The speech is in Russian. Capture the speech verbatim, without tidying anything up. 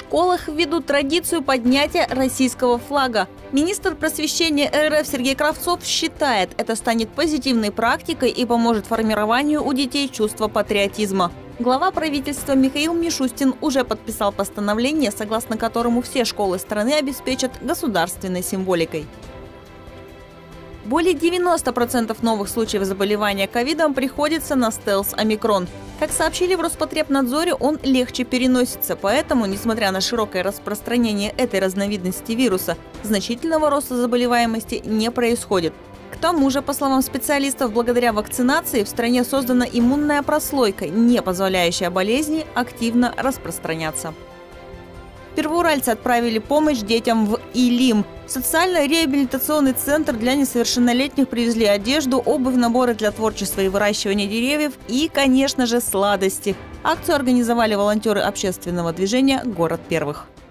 школах введут традицию поднятия российского флага. Министр просвещения эр эф Сергей Кравцов считает, это станет позитивной практикой и поможет формированию у детей чувства патриотизма. Глава правительства Михаил Мишустин уже подписал постановление, согласно которому все школы страны обеспечат государственной символикой. Более девяноста процентов новых случаев заболевания ковидом приходится на стелс-омикрон. Как сообщили в Роспотребнадзоре, он легче переносится, поэтому, несмотря на широкое распространение этой разновидности вируса, значительного роста заболеваемости не происходит. К тому же, по словам специалистов, благодаря вакцинации в стране создана иммунная прослойка, не позволяющая болезни активно распространяться. Первоуральцы отправили помощь детям в Илим. В социально-реабилитационный центр для несовершеннолетних привезли одежду, обувь, наборы для творчества и выращивания деревьев и, конечно же, сладости. Акцию организовали волонтеры общественного движения «Город первых».